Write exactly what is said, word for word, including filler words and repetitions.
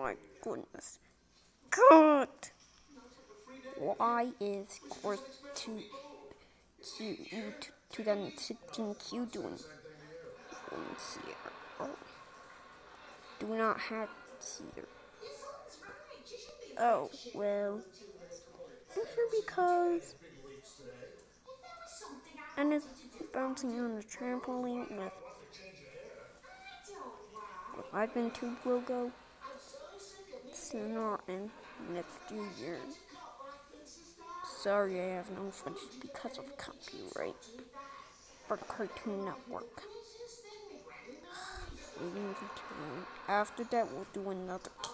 my goodness. God! Why is course two Q twenty sixteen Q doing in here? Oh. Do not have here. Oh, well. I'm here because and it's bouncing on the trampoline with with Ivan Tube logo. It's not in next few years. Sorry, I have no footage because of copyright for Cartoon Network. After that, we'll do another